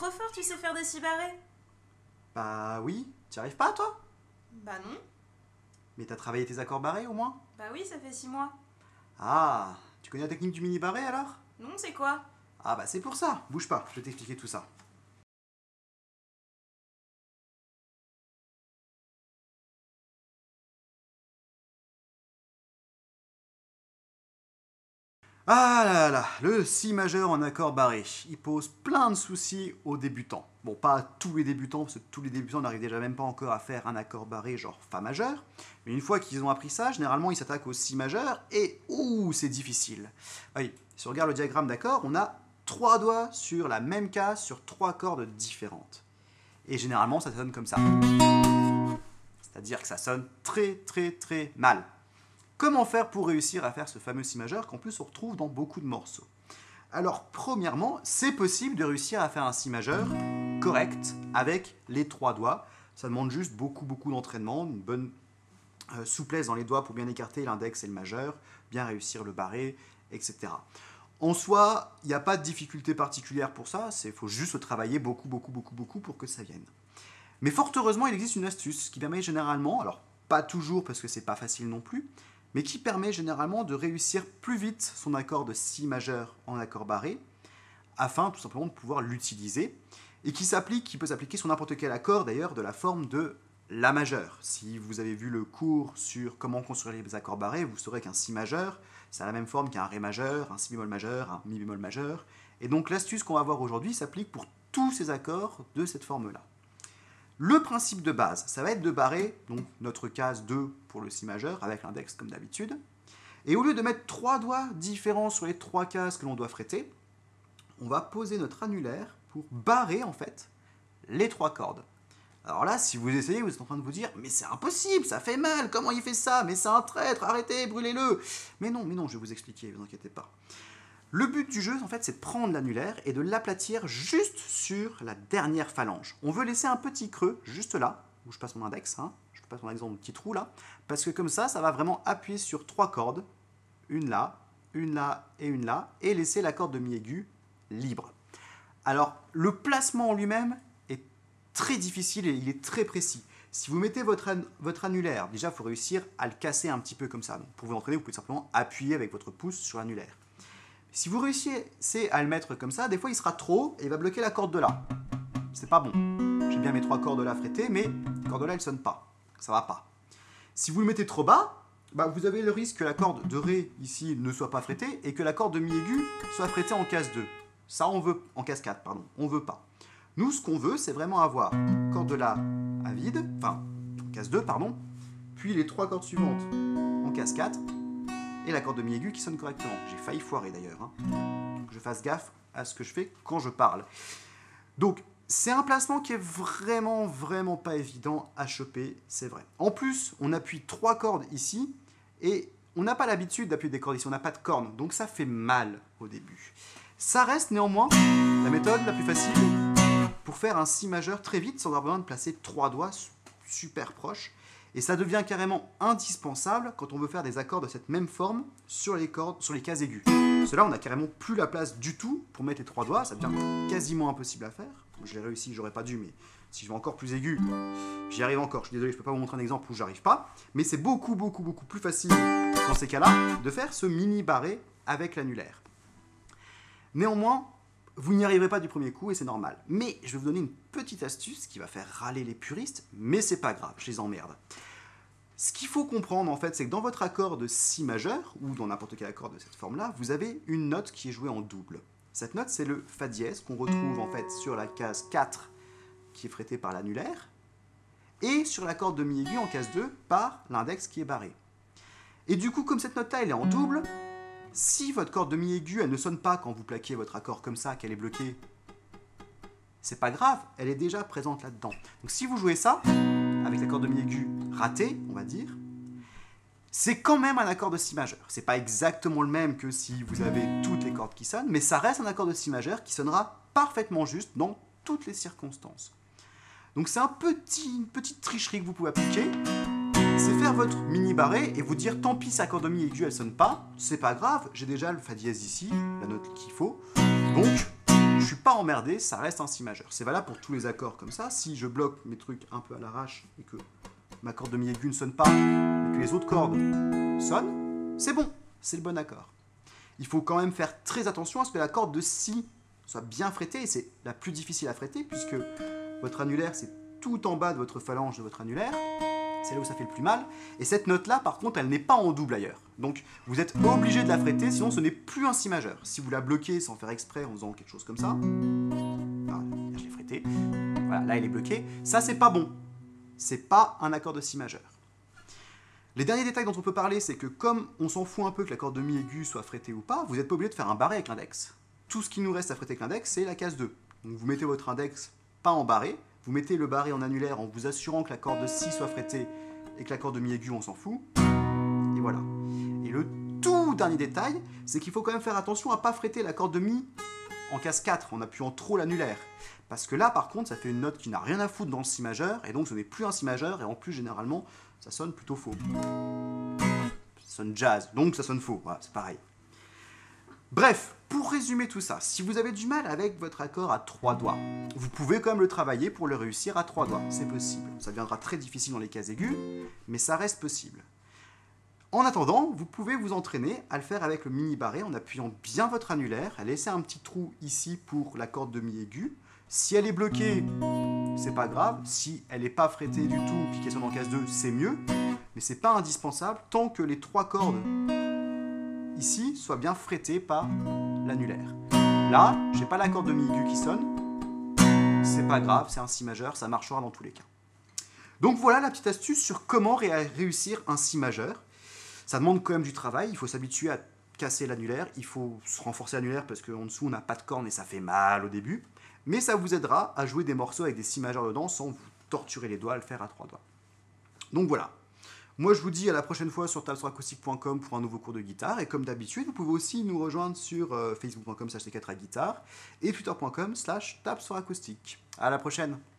trop fort, tu sais faire des si barrés. Bah oui, t'y arrives pas toi? Bah non. Mais t'as travaillé tes accords barrés au moins? Bah oui, ça fait 6 mois. Ah, tu connais la technique du mini barré alors? Non, c'est quoi? Ah bah c'est pour ça, bouge pas, je vais t'expliquer tout ça. Ah là là, le si majeur en accord barré, il pose plein de soucis aux débutants. Bon, pas à tous les débutants, parce que tous les débutants n'arrivent déjà même pas encore à faire un accord barré genre fa majeur. Mais une fois qu'ils ont appris ça, généralement ils s'attaquent au si majeur et ouh, c'est difficile. Oui, si on regarde le diagramme d'accord, on a 3 doigts sur la même case sur 3 cordes différentes. Et généralement ça sonne comme ça. C'est-à-dire que ça sonne très mal. Comment faire pour réussir à faire ce fameux si majeur qu'en plus on retrouve dans beaucoup de morceaux? Alors premièrement, c'est possible de réussir à faire un si majeur correct avec les 3 doigts. Ça demande juste beaucoup d'entraînement, une bonne souplesse dans les doigts pour bien écarter l'index et le majeur, bien réussir le barré, etc. En soi, il n'y a pas de difficulté particulière pour ça, il faut juste le travailler beaucoup pour que ça vienne. Mais fort heureusement, il existe une astuce qui permet généralement, alors pas toujours parce que c'est pas facile non plus, mais qui permet généralement de réussir plus vite son accord de si majeur en accord barré, afin tout simplement de pouvoir l'utiliser, et qui peut s'appliquer sur n'importe quel accord d'ailleurs de la forme de la majeur. Si vous avez vu le cours sur comment construire les accords barrés, vous saurez qu'un si majeur, c'est la même forme qu'un ré majeur, un si bémol majeur, un mi bémol majeur, et donc l'astuce qu'on va voir aujourd'hui s'applique pour tous ces accords de cette forme-là. Le principe de base, ça va être de barrer donc notre case 2 pour le si majeur avec l'index comme d'habitude. Et au lieu de mettre 3 doigts différents sur les 3 cases que l'on doit fretter, on va poser notre annulaire pour barrer en fait les 3 cordes. Alors là, si vous essayez, vous êtes en train de vous dire « Mais c'est impossible, ça fait mal, comment il fait ça? Mais c'est un traître, arrêtez, brûlez-le » Mais non, je vais vous expliquer, ne vous inquiétez pas. Le but du jeu, en fait, c'est de prendre l'annulaire et de l'aplatir juste sur la dernière phalange. On veut laisser un petit creux, juste là, où je passe mon index, je passe mon exemple, mon petit trou là, parce que comme ça va vraiment appuyer sur 3 cordes, une là et une là, et laisser la corde de mi aigu libre. Alors, le placement en lui-même est très difficile et il est très précis. Si vous mettez votre annulaire, déjà, il faut réussir à le casser un petit peu comme ça. Donc, pour vous entraîner, vous pouvez simplement appuyer avec votre pouce sur l'annulaire. Si vous réussissez à le mettre comme ça, des fois il sera trop et il va bloquer la corde de là. C'est pas bon. J'ai bien mes 3 cordes là frettées, mais la corde de là elle sonne pas. Ça va pas. Si vous le mettez trop bas, vous avez le risque que la corde de ré ici ne soit pas frettée et que la corde de mi aigu soit frettée en case 2. Ça on veut, en case 4 pardon, on veut pas. Nous ce qu'on veut c'est vraiment avoir corde de la à vide, enfin en case 2 pardon, puis les 3 cordes suivantes en case 4. Et la corde de mi aigu qui sonne correctement. J'ai failli foirer d'ailleurs. Donc je fasse gaffe à ce que je fais quand je parle. Donc c'est un placement qui est vraiment pas évident à choper, c'est vrai. En plus, on appuie 3 cordes ici et on n'a pas l'habitude d'appuyer des cordes ici, on n'a pas de cornes, donc ça fait mal au début. Ça reste néanmoins la méthode la plus facile pour faire un si majeur très vite sans avoir besoin de placer 3 doigts super proches. Et ça devient carrément indispensable quand on veut faire des accords de cette même forme sur les cases aiguës. Cela, on n'a carrément plus la place du tout pour mettre les 3 doigts, ça devient quasiment impossible à faire. Je l'ai réussi, j'aurais pas dû, mais si je vais encore plus aigu, j'y arrive encore. Je suis désolé, je peux pas vous montrer un exemple où j'arrive pas, mais c'est beaucoup plus facile dans ces cas-là de faire ce mini barré avec l'annulaire. Néanmoins, vous n'y arriverez pas du premier coup et c'est normal. Mais je vais vous donner une petite astuce qui va faire râler les puristes, mais c'est pas grave, je les emmerde. Ce qu'il faut comprendre en fait, c'est que dans votre accord de si majeur, ou dans n'importe quel accord de cette forme-là, vous avez une note qui est jouée en double. Cette note, c'est le fa dièse qu'on retrouve en fait sur la case 4 qui est frettée par l'annulaire, et sur la corde de mi aigu en case 2 par l'index qui est barré. Et du coup, comme cette note-là, elle est en double, si votre corde de mi aigu, elle ne sonne pas quand vous plaquez votre accord comme ça, qu'elle est bloquée, c'est pas grave, elle est déjà présente là-dedans. Donc si vous jouez ça, avec la corde de mi aigu ratée, on va dire, c'est quand même un accord de si majeur. C'est pas exactement le même que si vous avez toutes les cordes qui sonnent, mais ça reste un accord de si majeur qui sonnera parfaitement juste dans toutes les circonstances. Donc c'est une petite tricherie que vous pouvez appliquer, c'est faire votre mini barré et vous dire tant pis si la corde de mi aigu elle sonne pas, c'est pas grave, j'ai déjà le fa dièse ici, la note qu'il faut, donc je suis pas emmerdé, ça reste un si majeur. C'est valable pour tous les accords comme ça. Si je bloque mes trucs un peu à l'arrache et que ma corde de mi aigu ne sonne pas, mais que les autres cordes sonnent, c'est bon, c'est le bon accord. Il faut quand même faire très attention à ce que la corde de si soit bien frettée, et c'est la plus difficile à fretter, puisque votre annulaire, c'est tout en bas de votre phalange de votre annulaire, c'est là où ça fait le plus mal, et cette note-là, par contre, elle n'est pas en double ailleurs. Donc, vous êtes obligé de la fretter, sinon ce n'est plus un si majeur. Si vous la bloquez sans faire exprès, en faisant quelque chose comme ça, ah, je l'ai frettée, voilà, là elle est bloquée, ça c'est pas bon. C'est pas un accord de si majeur. Les derniers détails dont on peut parler, c'est que comme on s'en fout un peu que la corde de mi aigu soit frettée ou pas, vous n'êtes pas obligé de faire un barré avec l'index. Tout ce qui nous reste à fretter avec l'index, c'est la case 2. Donc vous mettez votre index pas en barré, vous mettez le barré en annulaire en vous assurant que la corde de si soit frettée et que la corde de mi aigu, on s'en fout. Et voilà. Et le tout dernier détail, c'est qu'il faut quand même faire attention à ne pas fretter la corde de mi en case 4, en appuyant trop l'annulaire. Parce que là, par contre, ça fait une note qui n'a rien à foutre dans le si majeur, et donc ce n'est plus un si majeur, et en plus, généralement, ça sonne plutôt faux. Ça sonne jazz, donc ça sonne faux, voilà, c'est pareil. Bref, pour résumer tout ça, si vous avez du mal avec votre accord à 3 doigts, vous pouvez quand même le travailler pour le réussir à 3 doigts, c'est possible. Ça deviendra très difficile dans les cases aiguës, mais ça reste possible. En attendant, vous pouvez vous entraîner à le faire avec le mini barré en appuyant bien votre annulaire, à laisser un petit trou ici pour la corde de mi aigu. Si elle est bloquée, c'est pas grave. Si elle n'est pas frettée du tout, puis qu'elle sonne en case 2, c'est mieux. Mais c'est pas indispensable tant que les 3 cordes ici soient bien frettées par l'annulaire. Là, j'ai pas la corde de mi aigu qui sonne. C'est pas grave, c'est un si majeur, ça marchera dans tous les cas. Donc voilà la petite astuce sur comment réussir un si majeur. Ça demande quand même du travail, il faut s'habituer à casser l'annulaire, il faut se renforcer l'annulaire parce qu'en dessous on n'a pas de corne et ça fait mal au début. Mais ça vous aidera à jouer des morceaux avec des si majeurs dedans sans vous torturer les doigts à le faire à 3 doigts. Donc voilà. Moi je vous dis à la prochaine fois sur tabsoracoustique.com pour un nouveau cours de guitare. Et comme d'habitude, vous pouvez aussi nous rejoindre sur facebook.com/c4aguitare et twitter.com/tabsoracoustique. À la prochaine.